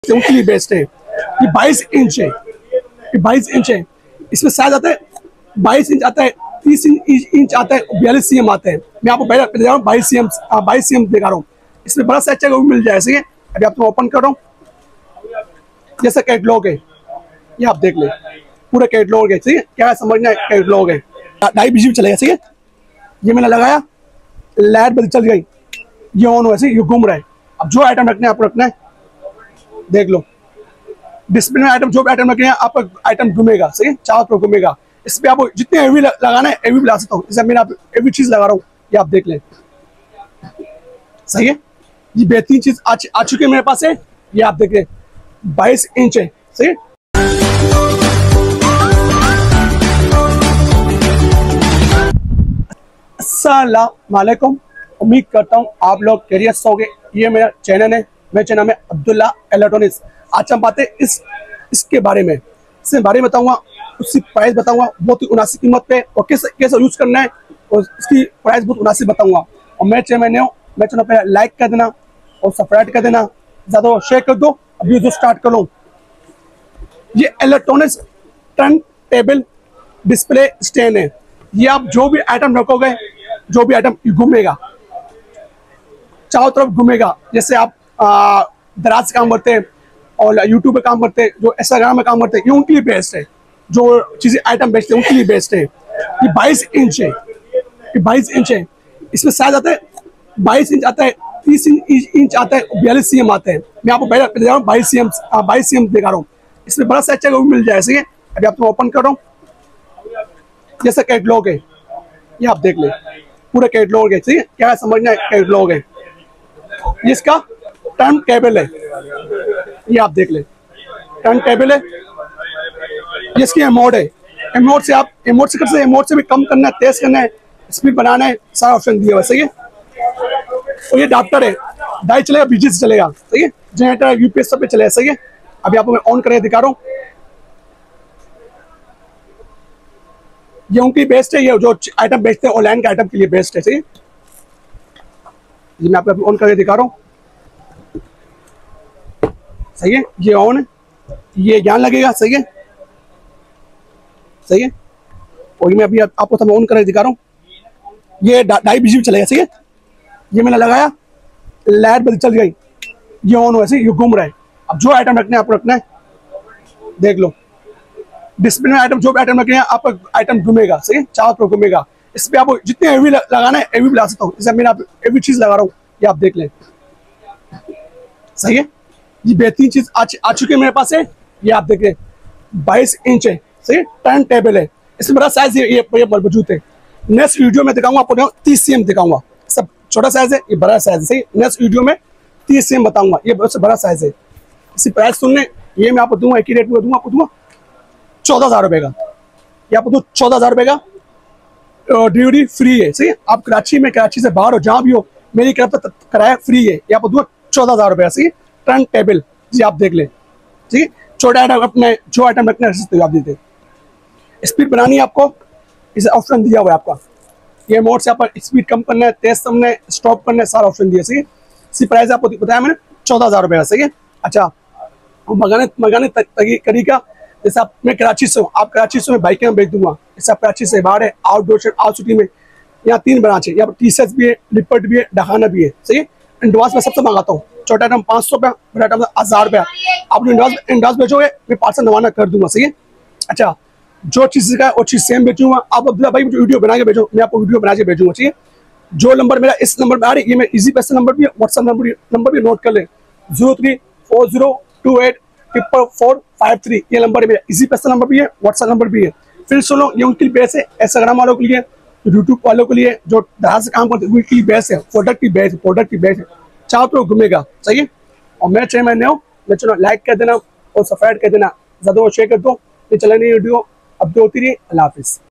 क्योंकि बेस्ट है। ये 22 इंच है, ये 22 इंच है। इसमें साइज आता है 22 इंच आता है, 30 इंच आता है, 42 सीएम आता है। मैं आपको पहले दिखा रहा हूँ 22 सीएम दिखा रहा हूँ। इसमें बड़ा साइज चाहिए वो भी मिल जाए। सही है, अभी आपको ओपन कर रहा हूँ। जैसा कैटलॉग है ये आप देख ले, पूरा कैटलॉग है। सही है, क्या समझना है, कैटलॉग है 2.5 BGB चलेगा। सही है, ये मैंने लगाया, लाइट बंद चल गई, ये ऑन हुआ, ये घूम रहा है। अब जो आइटम रखना है आपको रखना है, देख लो डिस्प्ले में आइटम, जो भी आइटम रखे हैं आपका आइटम घूमेगा। सही है, चारों तरफ घूमेगा। इस पे आपको जितने हेवी लगाना है हेवी लगा सकता हूँ। जैसे मैंने आप हेवी चीज लगा रहा हूँ, ये आप देख लें। सही है, ये बेहतरीन चीज आ चुकी है मेरे पास है। ये आप देख लें 22 इंच है। सही है, अस्सलाम वालेकुम। उम्मीद करता हूँ आप लोग खैरियत से होंगे। ये मेरा चैनल है, मेरे चैनल में अब्दुल्ला इलेक्ट्रॉनिक्स। आज हम बातें इसके बारे में बताऊंगा, उसकी प्राइस बताऊंगा बहुत ही मुनासिब कीमत पे, और कैसे यूज करना है, और इसकी प्राइस बहुत मुनासिब बताऊंगा। और मेरे चैनल में मेरे चैनल पे लाइक कर देना और सब्सक्राइब कर देना, ज़्यादा शेयर कर दो। अभी जो स्टार्ट कर लो। ये electronics turntable display stand है। ये आप जो भी आइटम रखोगे, जो भी आइटम घूमेगा, चारों तरफ घूमेगा। जैसे आप दराज से काम करते हैं और यूट्यूब पे काम करते हैं, जो इंस्टाग्राम में काम करते हैं, ये उनके लिए बेस्ट है। जो चीज़ें आइटम बेचते हैं उनके लिए बेस्ट है। ये 22 इंच है, ये 22 इंच है। इसमें साइज आता है 22 इंच आता है, 30 इंच आता है, 42 सीएम आता है। मैं आपको पहले दिखा रहा हूँ 22 सीएम दिखा रहा हूँ। इसमें बड़ा साइज चाहिए वो भी मिल जाए। सही है, अभी आपको ओपन कर रहा हूँ। जैसा कैटलॉग है ये आप देख ले, पूरा कैटलॉग है। सही है, क्या समझना है, कैटलॉग है। ये इसका टर्न टेबल है, ये आप देख ले, टर्न टेबल है। ये इसकी एमोड है। एमोड से आप एमोड से भी कम करना है, तेज करना है, स्पीड बनाना है, सारा ऑप्शन दिया हुआ। सही है, और ये अडाप्टर है, डाई चलेगा, बीजी से चलेगा। सही है, जनरेटर यूपीएस सब पे चलेगा। सही है, अभी आपको मैं ऑन करके दिखा रहा हूँ। ये उनकी बेस्ट है, ये जो आइटम बेचते हैं ऑनलाइन के आइटम के लिए बेस्ट है। सही है, ये मैं आपको ऑन करके दिखा रहा हूँ। सही है, ये ऑन है, ये ज्ञान लगेगा। सही है, सही है, और मैं अभी आपको सब ऑन करके दिखा रहा हूँ। ये 2.5 BGB चलेगा। सही है, ये मैंने लगाया, लाइट बंद चल गई, ये ऑन हुआ, ये घूम रहा है। अब जो आइटम रखना है आपको रखना है, देख लो डिस्प्ले में आइटम, जो भी आइटम रखे हैं आपका आइटम घूमेगा। सही है, चारों तरफ घूमेगा। इस पे आपको जितने हेवी लगाना है हेवी लगा सकता हूँ। जैसे मैंने आप हेवी चीज लगा रहा हूँ, ये आप देख लें। सही है, ये बेहतरीन चीज आ चुकी है मेरे पास है। ये आप देख लें 22 इंच है। सही, टर्न टेबल है। इसमें बड़ा साइज ये मौजूद है। नेक्स्ट वीडियो में दिखाऊंगा आपको 30 सीएम दिखाऊंगा। सब छोटा साइज है, ये बड़ा साइज है। सही, नेक्स्ट वीडियो में 30 सीएम बताऊंगा, ये बहुत बड़ा साइज है। इसकी प्राइस सुनने, ये मैं आपको दूंगा, एक ही रेट में दूंगा, आपको दूंगा 14,000 रुपये का। ये आपको दूँ 14,000 रुपये का, डिलीवरी फ्री है। सही, आप कराची से बाहर हो, जहाँ भी हो, मेरी किराया फ्री है। ये आपको दूंगा 14,000 रुपये। सही, टर्न टेबल जी आप देख लें। ठीक है, छोटा आइटम अपने जो आइटम रखना है आप देते। स्पीड बनानी है आपको, इसे ऑप्शन दिया हुआ है आपका। ये मोड से आप स्पीड कम करना है, तेज करना है, स्टॉप करना है, सारा ऑप्शन दिया। सही है, इसकी प्राइस आपको बताया मैंने 14,000 रुपये का। सही है, अच्छा मंगाने तरीका, जैसे आप, मैं कराची से हूँ, आप कराची से मैं बाइक में भेज दूंगा। जैसे आप कराची से बाहर है, आउट सिटी में, यहाँ 3 ब्रांच है। यहाँ पर टी-शर्ट भी है, लिपट भी है, डहाना भी है। सही है, इंडवास में सबसे मंगाता हूँ। छोटा आइटम 500 रुपया, बड़ा आइटम 1000 रुपया। आप इंडवास बेचोगे, मैं पार्सल नवाना कर दूंगा। सही है, अच्छा जो चीज़ का वो चीज़ सेम बेचूंगा। आप अब्दुल्ला भाई मुझे वीडियो बना के भेजो, मैं आपको वीडियो बना के भेजूंगा। ठीक है, जो नंबर मेरा इस नंबर में आ रही है, ये मैं इजी पैसे नंबर भी है, व्हाट्सएप नंबर भी नोट कर ले, 0340284453। ये नंबर है मेरा, इजी पैसे नंबर भी है, व्हाट्सएप नंबर भी है। फिर सुनो, ये उनके लिए बेस है, इंस्टाग्राम वालों के लिए, यूट्यूब वालों के लिए, जो दराज से काम करते हैं उनके लिए बेस है। प्रोडक्ट की बेस है, चारों तो घूमेगा। सही है, और मेरे चैनल में नए हो, मैं चलो लाइक कर देना और सब्सक्राइब कर देना, ज़्यादा शेयर कर दो। ये चलने वीडियो अब होती रही। अल्लाह हाफिज़।